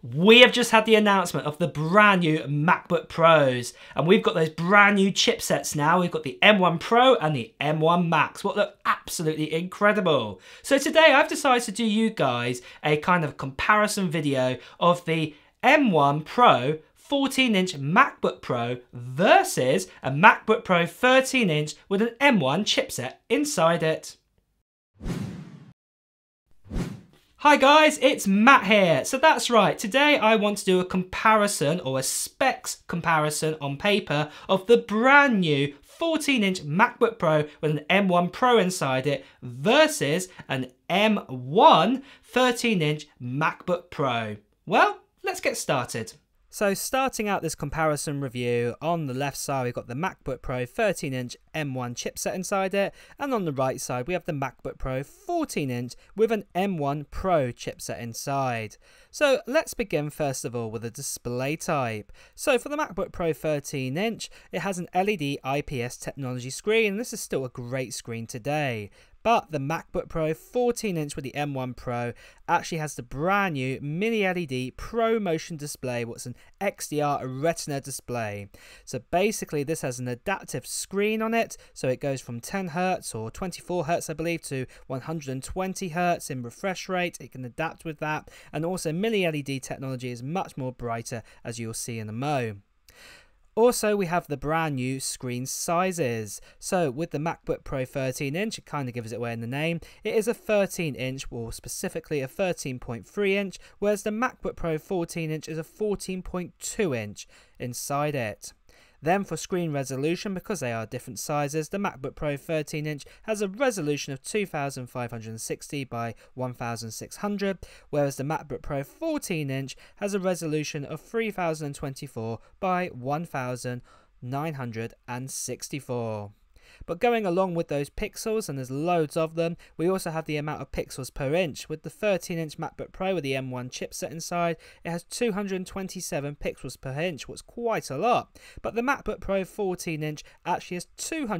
We have just had the announcement of the brand new MacBook Pros, and we've got those brand new chipsets now. We've got the M1 Pro and the M1 Max, what look absolutely incredible. So today I've decided to do you guys a kind of comparison video of the M1 Pro 14-inch MacBook Pro versus a MacBook Pro 13-inch with an M1 chipset inside it. Hi guys, it's Matt here. So that's right, today I want to do a comparison or a specs comparison on paper of the brand new 14-inch MacBook Pro with an M1 Pro inside it versus an M1 13-inch MacBook Pro. Well, let's get started. So starting out this comparison review, on the left side we've got the MacBook Pro 13-inch M1 chipset inside it, and on the right side we have the MacBook Pro 14-inch with an M1 Pro chipset inside. So let's begin first of all with the display type. So for the MacBook Pro 13-inch, it has an LED IPS technology screen, and this is still a great screen today. But the MacBook Pro 14-inch with the M1 Pro actually has the brand new mini LED Pro Motion display, what's an XDR Retina display. So basically this has an adaptive screen on it, so it goes from 10 Hz or 24 Hz I believe to 120 Hz in refresh rate. It can adapt with that, and also mini LED technology is much more brighter, as you'll see in a mo. Also, we have the brand new screen sizes. So with the MacBook Pro 13-inch, it kind of gives it away in the name. It is a 13-inch, or specifically a 13.3-inch, whereas the MacBook Pro 14-inch is a 14.2-inch inside it. Then for screen resolution, because they are different sizes, the MacBook Pro 13-inch has a resolution of 2560 by 1600, whereas the MacBook Pro 14-inch has a resolution of 3024 by 1964. But going along with those pixels, and there's loads of them, we also have the amount of pixels per inch. With the 13-inch MacBook Pro with the M1 chipset inside, it has 227 pixels per inch, what's quite a lot. But the MacBook Pro 14-inch actually has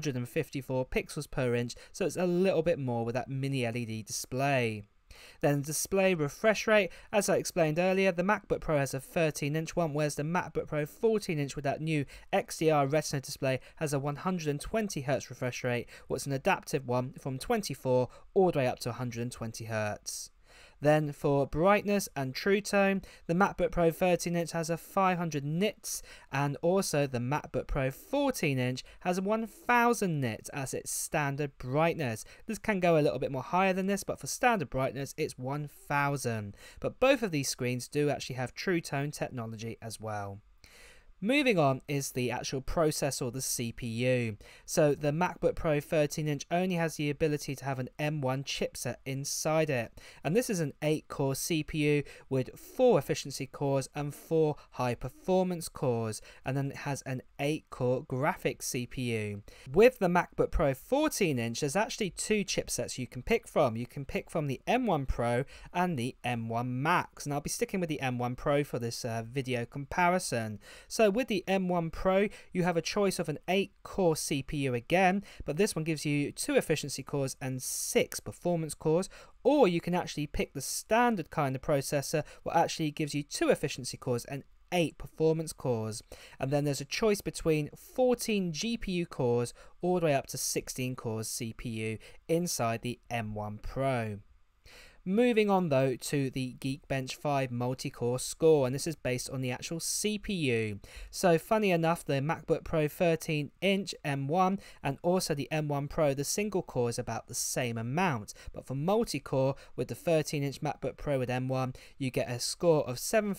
254 pixels per inch, so it's a little bit more with that mini LED display. Then display refresh rate, as I explained earlier, the MacBook Pro has a 13-inch one, whereas the MacBook Pro 14-inch with that new XDR Retina display has a 120 Hz refresh rate, what's an adaptive one from 24 all the way up to 120 Hz. Then for brightness and true tone, the MacBook Pro 13-inch has a 500 nits, and also the MacBook Pro 14-inch has 1000 nits as its standard brightness. This can go a little bit more higher than this, but for standard brightness it's 1000. But both of these screens do actually have true tone technology as well. Moving on is the actual processor, or the CPU. So the MacBook Pro 13-inch only has the ability to have an M1 chipset inside it, and this is an 8-core CPU with 4 efficiency cores and 4 high performance cores, and then it has an 8-core graphics CPU. With the MacBook Pro 14-inch, there's actually 2 chipsets you can pick from. You can pick from the M1 Pro and the M1 Max, and I'll be sticking with the M1 Pro for this video comparison. So with the M1 Pro, you have a choice of an 8-core CPU again, but this one gives you 2 efficiency cores and 6 performance cores, or you can actually pick the standard kind of processor, what actually gives you 2 efficiency cores and 8 performance cores. And then there's a choice between 14 GPU cores all the way up to 16 cores CPU inside the M1 Pro. Moving on though to the GeekBench 5 Multicore score, and this is based on the actual CPU. So funny enough, the MacBook Pro 13-inch M1 and also the M1 Pro, the single core is about the same amount. But for multi-core, with the 13-inch MacBook Pro with M1, you get a score of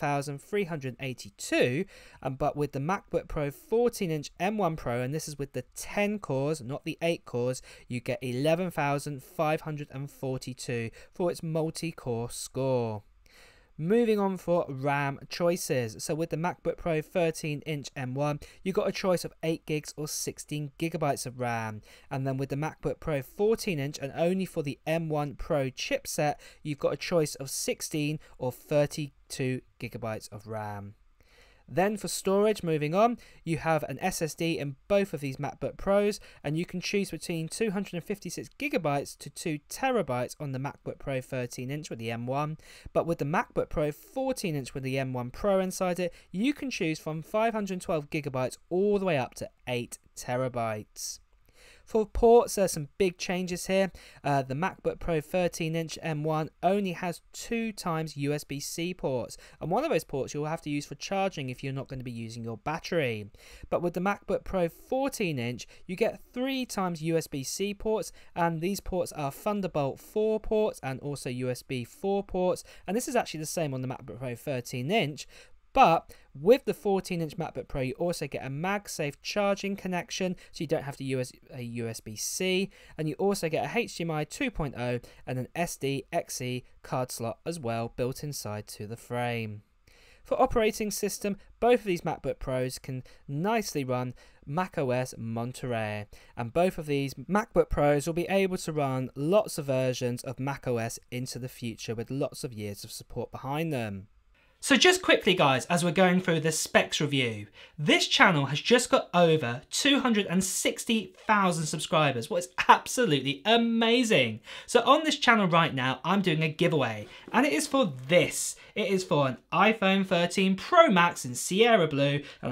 7,382, but with the MacBook Pro 14-inch M1 Pro, and this is with the 10 cores, not the 8 cores, you get 11,542 for its multi-core score. Moving on for RAM choices. So with the MacBook Pro 13-inch M1, you got a choice of 8 gigs or 16 gigabytes of RAM. And then with the MacBook Pro 14-inch, and only for the M1 Pro chipset, you've got a choice of 16 or 32 gigabytes of RAM. Then for storage, moving on, you have an SSD in both of these MacBook Pros, and you can choose between 256GB to 2TB on the MacBook Pro 13-inch with the M1, but with the MacBook Pro 14-inch with the M1 Pro inside it, you can choose from 512GB all the way up to 8TB. For ports, there's some big changes here. The MacBook Pro 13-inch M1 only has 2 times USB-C ports, and one of those ports you'll have to use for charging if you're not going to be using your battery. But with the MacBook Pro 14-inch, you get 3 times USB-C ports, and these ports are Thunderbolt 4 ports and also USB 4 ports, and this is actually the same on the MacBook Pro 13-inch. But with the 14-inch MacBook Pro, you also get a MagSafe charging connection, so you don't have to use a USB-C, and you also get a HDMI 2.0 and an SD/XE card slot as well built inside to the frame. For operating system, both of these MacBook Pros can nicely run macOS Monterey, and both of these MacBook Pros will be able to run lots of versions of macOS into the future with lots of years of support behind them. So just quickly guys, as we're going through the specs review, this channel has just got over 260,000 subscribers, what is absolutely amazing. So on this channel right now, I'm doing a giveaway, and it is for this. It is for an iPhone 13 Pro Max in Sierra Blue and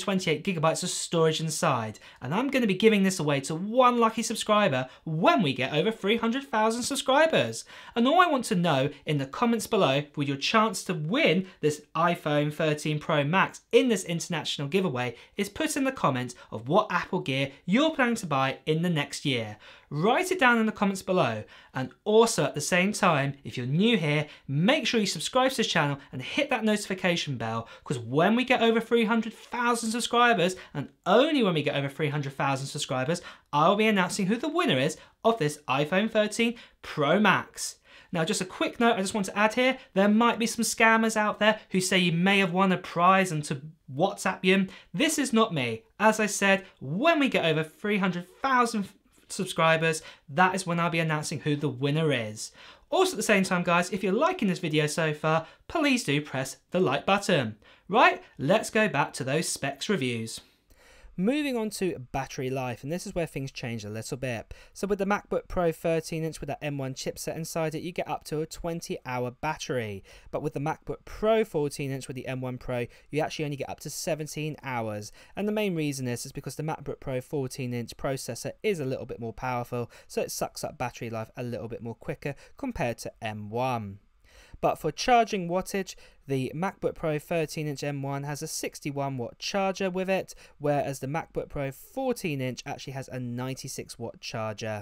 128GB of storage inside. And I'm going to be giving this away to one lucky subscriber when we get over 300,000 subscribers. And all I want to know in the comments below for your chance to win this iPhone 13 Pro Max in this international giveaway is put in the comments of what Apple gear you're planning to buy in the next year. Write it down in the comments below, and also at the same time, if you're new here, make sure you subscribe to this channel and hit that notification bell, because when we get over 300,000 subscribers, and only when we get over 300,000 subscribers, I'll be announcing who the winner is of this iPhone 13 Pro Max. Now, just a quick note I just want to add here, there might be some scammers out there who say you may have won a prize and to WhatsApp you. This is not me. As I said, when we get over 300,000 subscribers, that is when I'll be announcing who the winner is. Also at the same time guys, if you're liking this video so far, please do press the like button. Right, let's go back to those specs reviews. Moving on to battery life, and this is where things change a little bit. So with the MacBook Pro 13-inch with that M1 chipset inside it, you get up to a 20-hour battery. But with the MacBook Pro 14-inch with the M1 Pro, you actually only get up to 17 hours. And the main reason is because the MacBook Pro 14-inch processor is a little bit more powerful, so it sucks up battery life a little bit more quicker compared to M1. But for charging wattage, the MacBook Pro 13-inch M1 has a 61-watt charger with it, whereas the MacBook Pro 14-inch actually has a 96-watt charger.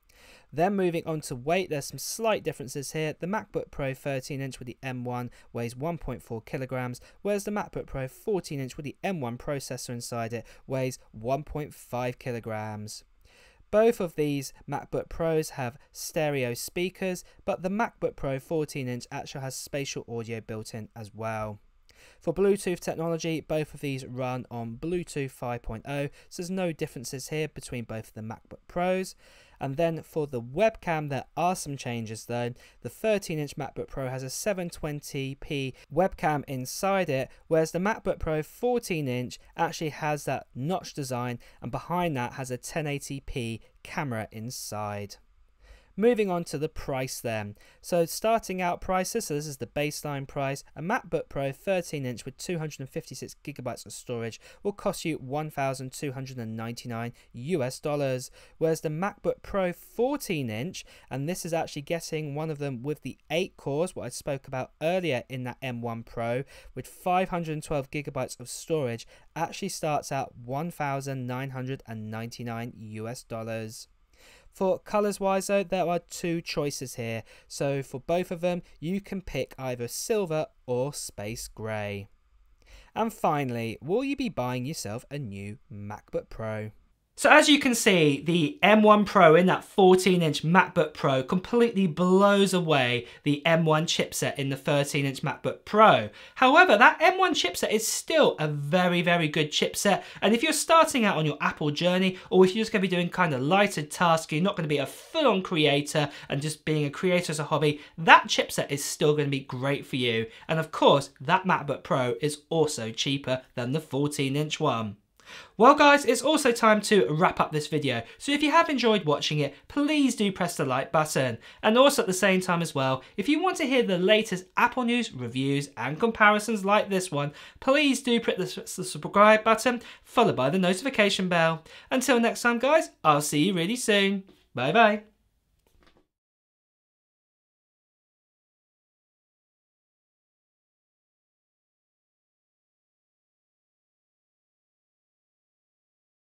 Then moving on to weight, there's some slight differences here. The MacBook Pro 13-inch with the M1 weighs 1.4 kilograms, whereas the MacBook Pro 14-inch with the M1 processor inside it weighs 1.5 kilograms. Both of these MacBook Pros have stereo speakers, but the MacBook Pro 14-inch actually has spatial audio built in as well. For Bluetooth technology, both of these run on Bluetooth 5.0, so there's no differences here between both of the MacBook Pros. And then for the webcam, there are some changes though. The 13-inch MacBook Pro has a 720p webcam inside it, whereas the MacBook Pro 14-inch actually has that notch design, and behind that has a 1080p camera inside. Moving on to the price then. So starting out prices, so this is the baseline price. A MacBook Pro 13-inch with 256GB of storage will cost you $1,299 US, whereas the MacBook Pro 14-inch, and this is actually getting one of them with the 8 cores, what I spoke about earlier in that M1 Pro, with 512GB of storage, actually starts out $1,999 US. For colours wise though, there are 2 choices here, so for both of them you can pick either silver or space grey. And finally, will you be buying yourself a new MacBook Pro? So as you can see, the M1 Pro in that 14-inch MacBook Pro completely blows away the M1 chipset in the 13-inch MacBook Pro. However, that M1 chipset is still a very, very good chipset. And if you're starting out on your Apple journey, or if you're just going to be doing kind of lighter tasks, you're not going to be a full-on creator and just being a creator as a hobby, that chipset is still going to be great for you. And of course, that MacBook Pro is also cheaper than the 14-inch one. Well guys, it's also time to wrap up this video, so if you have enjoyed watching it, please do press the like button. And also at the same time as well, if you want to hear the latest Apple news, reviews and comparisons like this one, please do press the subscribe button, followed by the notification bell. Until next time guys, I'll see you really soon. Bye bye.